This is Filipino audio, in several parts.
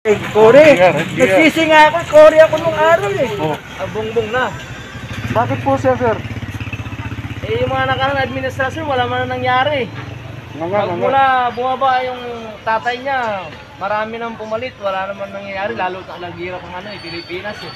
Kore, Hindi nga. nagsisi nga ako, kore ako nung araw eh. Oh. Abongbong na. Bakit po siya, sir? Eh, yung mga nakarang administrasyon, wala man na nangyari. Nga. Mula bumaba yung tatay niya, marami nang pumalit, wala naman nangyayari, lalo na naghirap ang Pilipinas eh.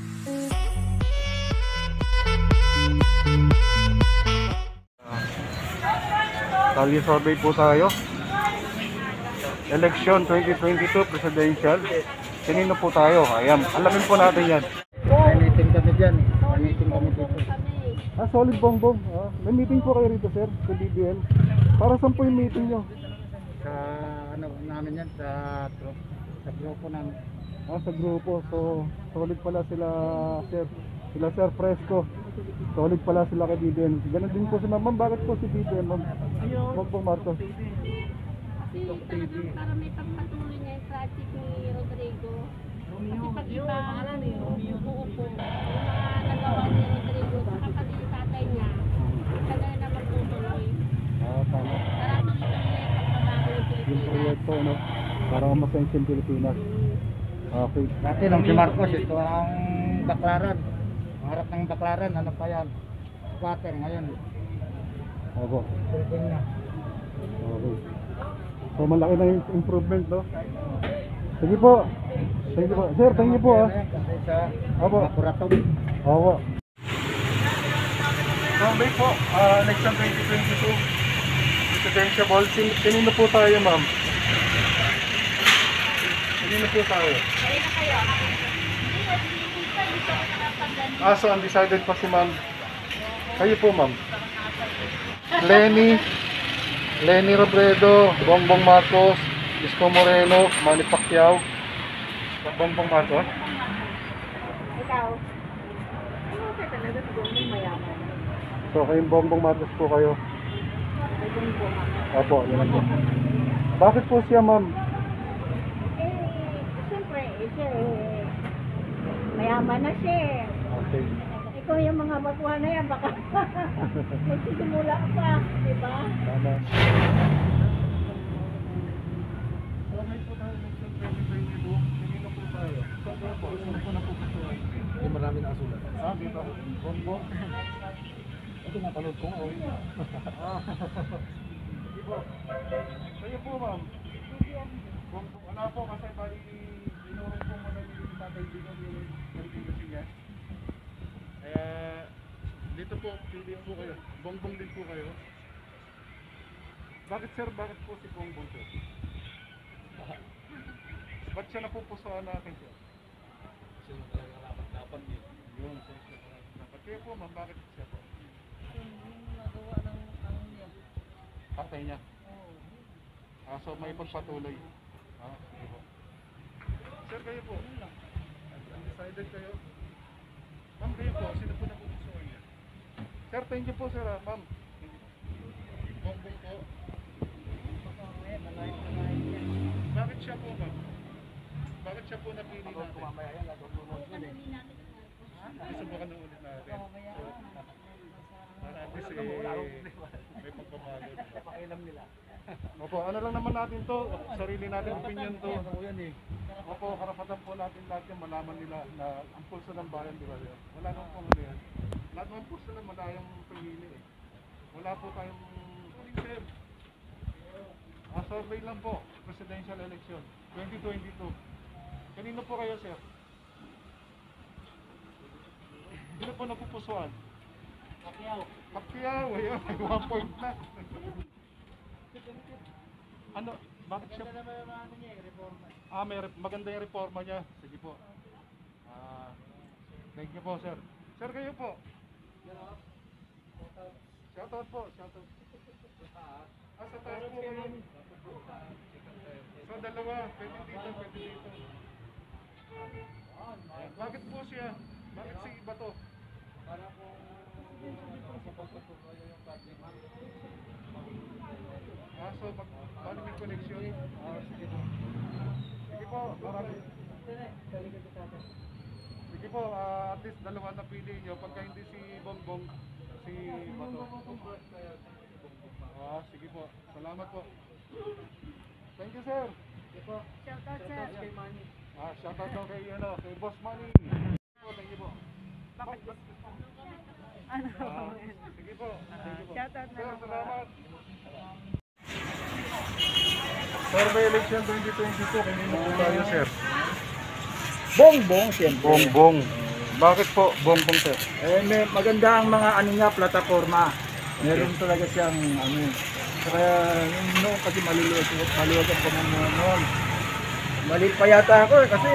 Tally survey po tayo. Election 2022 presidential. Kanino po tayo? Ayan, alamin po natin yan. May meeting kami dyan eh. May meeting kami dito. Solid Bongbong. May meeting po kayo rito, sir, sa BBL. Para saan po yung meeting nyo? Sa ano namin yan, sa grupo namin. Sa grupo. So, solid pala sila, sir. Sila, sir, Fresco. Solid pala sila kay BBM. Ganun din po si ma'am. Ma'am, bakit po si BBM, ma'am? Bongbong Marcos. Kasi talagang para may pagpatuloy niya yung project ni Rodrigo. Kasi pag iba, upo-upo, yung mga nagawa ni Rodrigo, saka pati yung tatay niya, kagaya na magtutuloy. Tama. Sarado nito niya yung pagbabago ng Yung Pilipinas. proyekto, no? Para masensin yung Pilipinas. Okay. Dati nung si Marcos, ito ang baklaran. Ang harap ng baklaran, ano pa yan? Squatter ngayon. Opo. Building na. Okay. So, malaki na yung improvement, no? Sige po. Thank you po. Sir, thank you po, ah. Kasi sa Opo. Bakurato. Opo. Survey po, election 2022. Presidential ball. Kanino po tayo, ma'am? Kanino po tayo? So undecided pa si ma'am. Kayo po, ma'am. Lenny Robredo, Bongbong Marcos, Isko Moreno, Manny Pacquiao. Bongbong Marcos. Ikaw, ano ka talaga sa Bongbong mayaman? So kayong Bongbong Marcos po kayo. May Bongbong ako. Opo, yun po. Bakit po siya, ma'am? Siyempre, siya mayaman na siya eh. Okay. Ikaw yung mga baguhan na yan, baka magsisimula ka pa, di ba? Tama. Okay po tayo, election 2022. Kanino po tayo? Sino po napupusuan? Hindi marami na asulat. Dito. Bongbong. Ito napanood ko nga. Sige po. Kayo po, ma'am. Bongbong. Wala po kasi bali inurong po muna yung tatay dito yung nagpindusin niya. Kaya dito po, pili po kayo. Bongbong din po kayo. Bakit, sir? Bakit po si Bongbong, sir? Ba't siya napupusuan natin, sir? Sino talaga rapat-dapat din. Yun, sir. Dapat kayo po, ma'am. Bakit siya po? Nagawa ng ano niya. Tatay niya. So may pagpatuloy. Sige po. Sir, kayo po. Undecided kayo? Ma'am, kayo po. Sino po napupusuan niya? Sir, thank you po, sir. Ma'am. Bongbong po. Bakit siya po, ma'am? Bakit siya po napili natin? Mamaya yan, natutulog yun eh. Subukan na ulit natin. Para at least may pagbabago. Pakailam nila. Opo, ano lang naman natin to, sarili natin opinion to. Ano yan eh. Opo, karapatan po natin lahat yung malaman nila na ang pulso ng bayan, di ba yun? Wala nang pong ano yan. Lahat ng pulso na malayang pumili eh. Wala po tayong sir. Survey lang po, presidential election 2022. Kanino po kayo, sir? Sino po napupusuan? Pacquiao, ayun, may 1 point na. Ano, bakit siya? Maganda yung reforma niya. Sige po. Thank you po, sir. Sir, kayo po. Shoutout po, shoutout. Sa taas po kayo. So, dalawa. Pwede dito, pwede dito. Bakit po siya? Bakit si iba to? Para po so paano may connection? Sige po. Sige po, marami. Sige po, at least dalawa na pili nyo. Pagka hindi si Bongbong, si Bato. Sige po. Salamat po. Thank you, sir. Sige po. Shout out, sir. Shoutout daw kay, kay Boss Manny. Thank you po. Sige po. Shoutout na Sir, lang po. salamat. Sir, may election 2022, kanino po tayo, sir? Bongbong, siyempre. Bongbong. Bakit po bongbong, sir? May maganda ang mga ano niya, plataforma. Meron talaga siyang kaya yung noon kasi maluwag ang pamumuno noon. Maliit pa yata ako kasi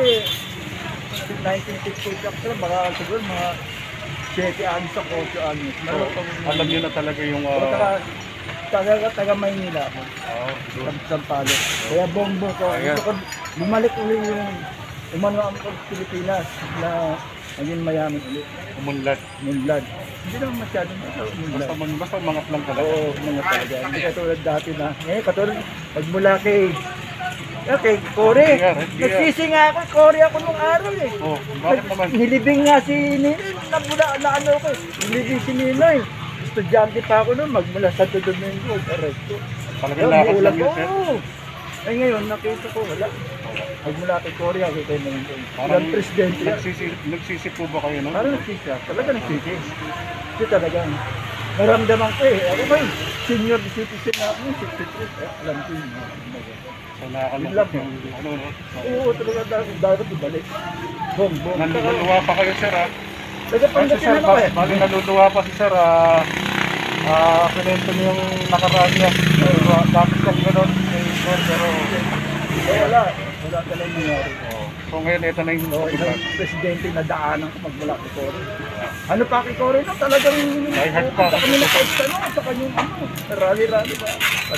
1960 chapter, baka siguro mga 7 anos o 8 anos. Alam niyo na talaga yung... Taga Maynila ako. Sampalo. Kaya bongbong ko. Ayan. Gusto ko bumalik ulit yung umano ang Pilipinas na naging mayaman ulit. Umunlad. Munlad. Hindi naman masyadong munlad. Basta umangat lang talaga. Oo, mga talaga. Hindi katulad dati na. Ngayon, katulad, pagmula kay Cory. Nagsisi nga ako, Cory ako nung araw eh. Oh, bakit naman? Nilibing nga si Ninoy, na ano ko eh. Nilibing si Ninoy. Estudyante pa ako noon, magmula sa Santo Domingo, Arresto. Talagang lakas lang yun, sir. Oo. Eh ngayon, nakita ko, wala. Magmula kay Cory ako kay Ninoy. Parang Ilang presidente yan. nagsisi po ba kayo, no? Parang nagsisi ako. Talaga nagsisi. Kasi talagang naramdaman ko eh. Ako ba senior citizen na ako, 63. Alam ko yun. So, nakakalungkot yung Oo, talaga dapat ibalik. Bongbong. Naluluwa pa kayo, sir, ha? Kasi, Nagapanggatin sir, ako eh. bali naluluwa pa si sir, kinento niyo yung nakaraan niya. Dapat kang gano'n, pero... Wala. Wala talagang nangyari. So, ngayon, ito na yung Isang presidente na daanan ko magmula kay Cory. Ano pa kay Cory na talagang... Ay, hard pa. Kami na-post sa kanyang rally-rally ba?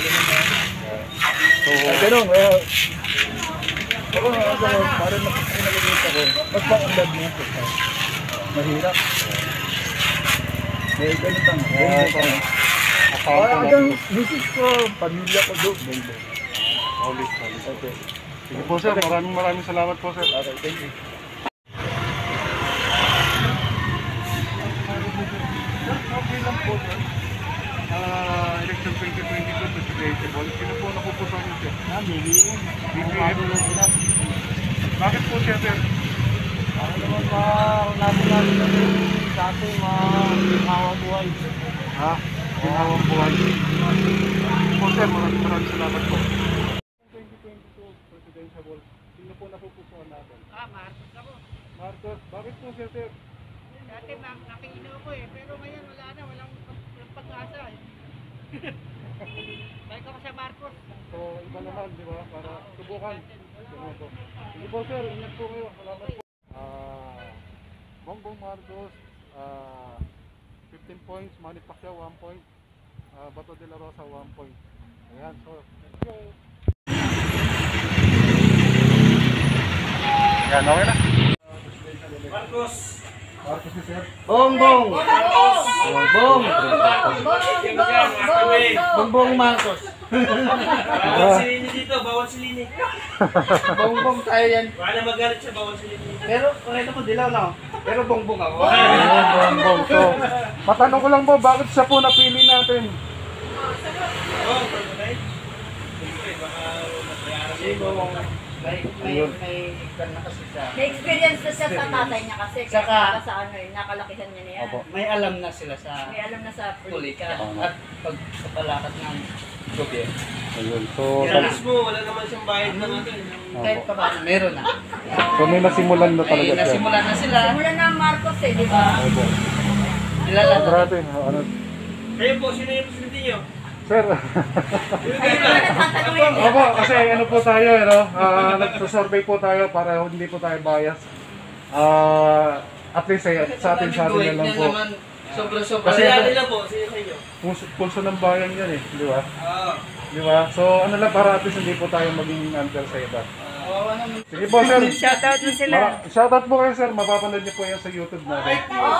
So, Ganun, parang nakikita ko, mas maunlad niya ito. Mahirap. Eh, ganun lang. Hanggang misis ko, pamilya ko doon. solid. Okay. Sige po, sir. Maraming salamat po, sir. Okay, thank you. Okay lang po, sir. Election 2022 presidential. Sino po napupusan niyo, sir? BBM. BBM. Bakit po siya, sir? Ano naman natin dati mga buhay. Ha? Ginawang buhay. Po, sir. Maraming salamat po. 2022 presidential. Sino po napupusan natin? Marcos ako. Marcos. Bakit po siya, sir? Dati nakikino ko eh, pero ngayon wala na, walang pag-asa eh. Balik ako sa Marcos. So, iba naman, di ba? Para subukan. Ganun po. Sige po, sir. Ingat po kayo. Salamat po. Bongbong Marcos, 15 points. Manny Pacquiao, 1 point. Bato de la Rosa, 1 point. Ayan, so, let's go. Yan, okay na. Marcos si sir. Bongbong! Bongbong! Bongbong Marcos. Bawal si Lini dito, bawal si Lini. Bongbong tayo yan. Baka na magalit siya, bawal si Lini. Pero, pakita ko dilaw na. Pero bongbong ako. Bongbong. So, matanong ko lang po, bakit siya po napili natin? May experience na siya sa tatay niya kasi. Saka- Kaya sa ano eh, nakalakihan niya niya. Opo. May alam na sila sa May alam na sa politika at pagpapalakat ng gobyerno. Ayun, so, Alis mo, wala naman siyang bayad na natin. Kahit pa paano, meron na. so may nasimulan na talaga siya. Nasimulan na sila. Simula na ang Marcos eh, di ba? Opo. Kilala na. Grabe, ano, Kayo po, sino yung presidente niyo? sir. Opo, kasi ano po tayo, nagsasurvey po tayo para hindi po tayo bias. At least sa atin na lang po. Sobra-sobra. Kasi Kaya nila po, sino sa inyo? Pulso ng bayan yan eh, di ba? Oo. Di ba? So ano lang, para at least hindi po tayo maging unfair sa iba. Sige po, sir. Shoutout mo sila. Shoutout po kayo, sir. Mapapanood niyo po yan sa YouTube natin.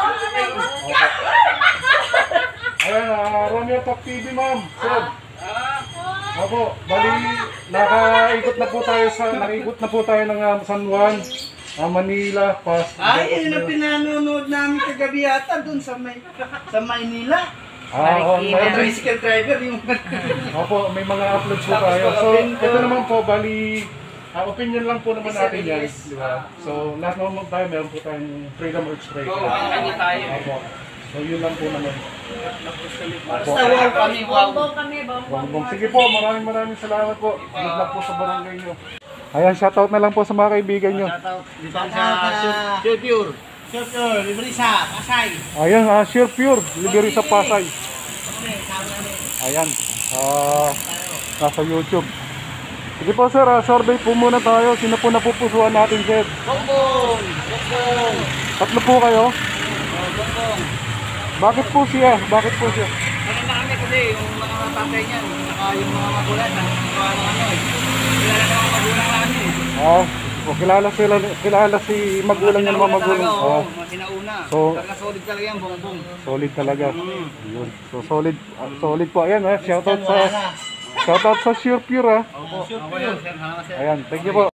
Ayan, Romeo Top TV, ma'am. Sir. Opo, bali, nakaikot na po tayo ng San Juan, Manila, Ay, yun ang pinanonood namin kagabi yata doon sa Maynila. May Tricycle driver yung... Opo, may mga uploads po tayo. So, ito naman po, bali, Opinion lang po naman natin yan, di ba? So, lahat naman tayo, meron po tayong freedom of expression. Kanya tayo. Opo. So, yun lang po naman. Opo. Basta wow kami, wow. Bongbong kami, bongbong. Bongbong. Sige po, maraming salamat po. Good luck po sa barangay nyo. Ayan, shoutout na lang po sa mga kaibigan nyo. Dito sa Pure. Pure, libre sa Pasay. Ayan, Sure Pure, libre sa Pasay. Ayan, nasa YouTube. Sige po sir, survey po muna tayo. Sino po napupusuan natin sir? Bongbong! Bongbong! Tatlo po kayo? Bongbong! Bakit po siya? Bakit po siya? Ano na kami kasi yung mga tatay niyan, saka yung mga magulang, ng ano eh. Kilala na mga magulang namin eh. Kilala si magulang ng mga magulang. Oo, mga sinauna. So- Talaga solid talaga yan, Bongbong. Solid talaga. Yun. So solid, solid po. Ayan, shoutout sa Sure Pure Opo, sir, salamat sir. Ayan, thank you po.